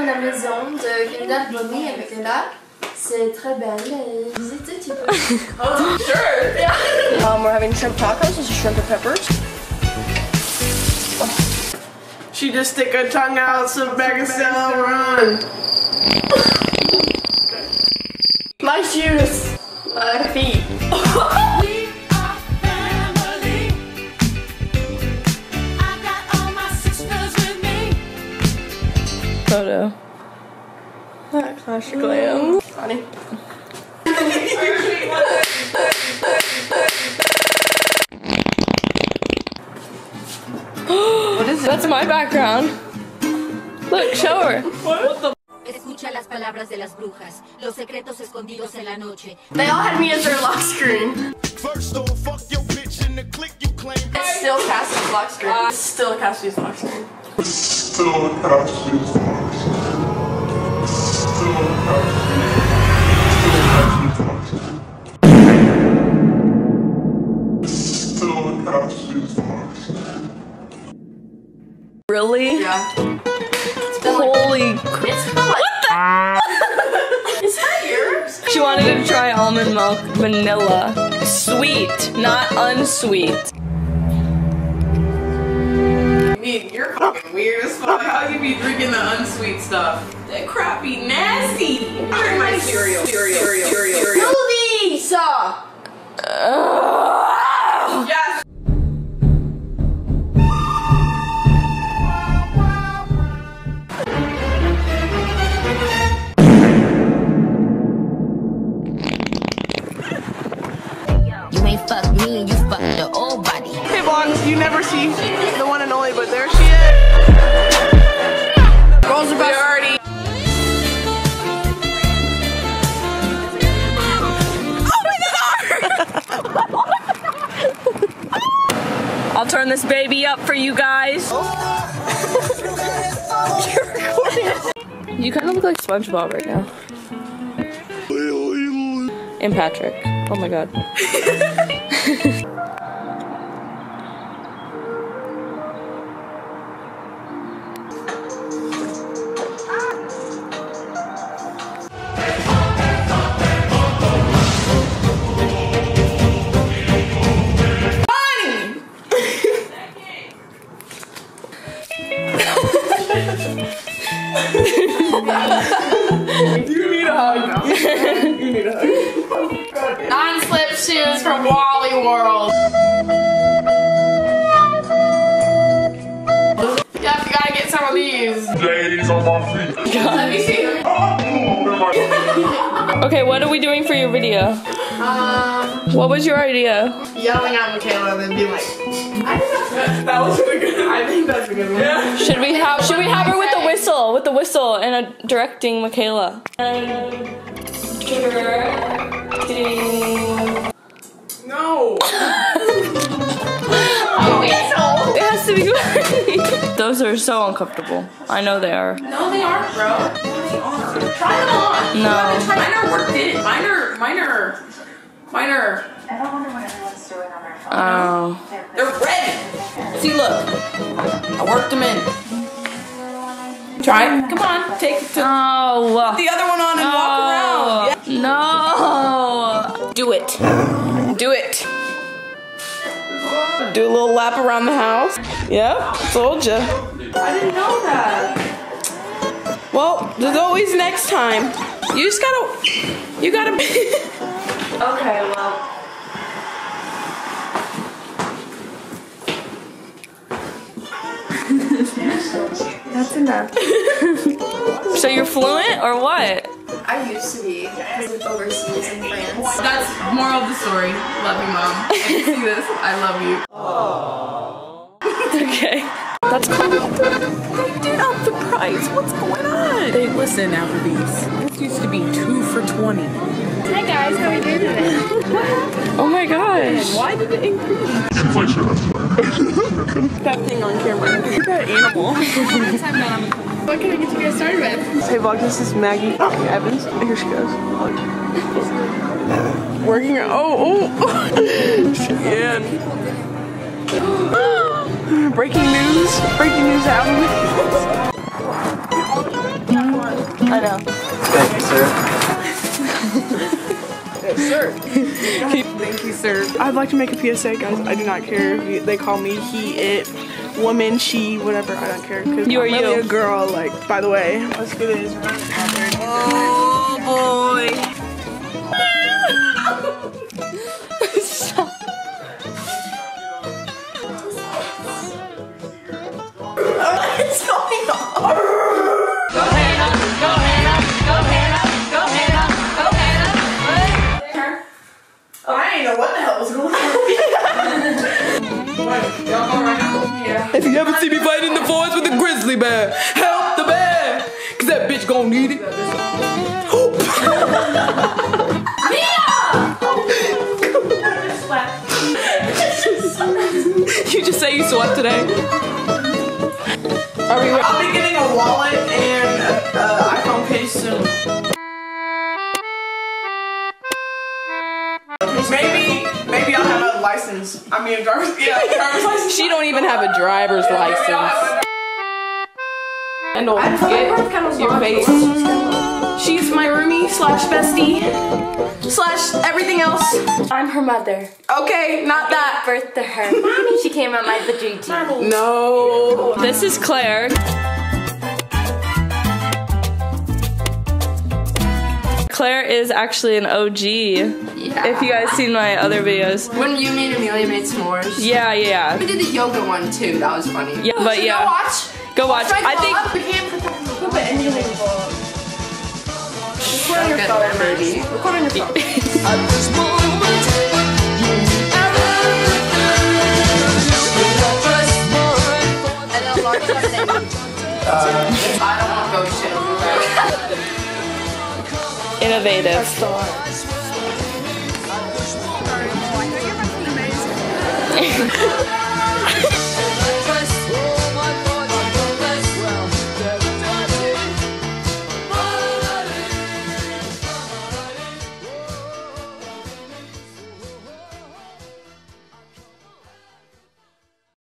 la maison de Kinder Bonnie avec Ella. C'est très belle. Visitez, tu peux. Oh, sure. Yeah. We're having shrimp tacos. This is shrimp and peppers. She just stick her tongue out, some back and sell, run. My shoes. My feet. Photo. That clash glam. Funny. What is it? That's my background. Look, show her. What the? Escucha las palabras de las brujas, los secretos escondidos en la noche. They all had me as their lock screen. First off, fuck your bitch in the click you claim. It's still Cassie's lock screen. It's still Cassie's lock screen. Still Cassie's lock screen. Still Cassie's lock screen. Really? Yeah. Holy crap. Is that yours? She wanted to try almond milk vanilla. Sweet, not unsweet. You're fucking weird as fuck. How you be drinking the unsweet stuff? That crap be nasty. Drink my cereal. Movies! Yes! You ain't fuck me, you fuck the old body. Hey vlogs, you never see the one and only, but there she is. Girls about already. I'll turn this baby up for you guys. You're recording. You kind of look like SpongeBob right now. And Patrick. Oh my god. You need a hug. You need a hug. Non-slip shoes from Wally World. Yep, you gotta get some of these. Days on my feet. Let me see them. Okay, what are we doing for your video? What was your idea? Yelling at Michaela and then be like, I think that was really good. I think that's a good one. Yeah. Should we have her with the whistle? With the whistle and a directing Michaela. No. It has to be funny. Those are so uncomfortable. I know they are. No, they aren't, bro. No, they aren't. Try them on. No. Mine are worked in. Mine are. I don't wonder what everyone's doing on their phone. Oh. They're ready. See, look. I worked them in. Try it. Come on. Take it. Oh. The other one on and walk around. Yeah. No. Do it. Do it. Do a little lap around the house. Yep, told ya. I didn't know that. Well, there's always next time. You just gotta, you gotta be. Okay, well. That's enough. So you're fluent or what? I used to be overseas in France. That's moral of the story. Love you, Mom. If you see this, I love you. Okay. That's cool. They did up the price. What's going on? They listen, Applebee's. This used to be 2 for $20. Hi guys, how are you doing today? Oh my gosh. Why did it increase? That thing on camera. Look at that animal. What can I get you guys started with? Hey vlog, this is Maggie Evans. Here she goes. Working her. Oh. Yeah. Breaking news. Breaking news happening. Thank you, sir. I'd like to make a PSA, guys. I do not care if they call me he, it, woman, she, whatever. I don't care. Cause You are I'm really you. a girl. Like, by the way, let's do this. Oh boy. What's going on? Go Hannah, go Hannah, go Hannah, go Hannah, go Hannah. I didn't know what the hell was going on. If you ever see me fight in the forest with a grizzly bear, help the bear, cause that bitch gon' need it. You just say you swept today. Are we? I'll be getting a wallet and iPhone case soon. Maybe I'll have a license. I mean, a driver's license. She don't even have a driver's license. And don't forget your face. She's my roomie slash bestie slash everything else. I'm her mother. Okay, not that. Birth to her. She came out my vajayjay. No. This is Claire. Claire is actually an OG. Yeah. If you guys seen my other videos. When you and Amelia made s'mores. Yeah. We did the yoga one too. That was funny. Yeah, but So yeah. Go watch. Go watch. I think We can't put that in the Put anything in the vlog. Record on your phone, baby. Record on your phone. And then Lauren was saying, I don't want to go shit. innovative. Amazing.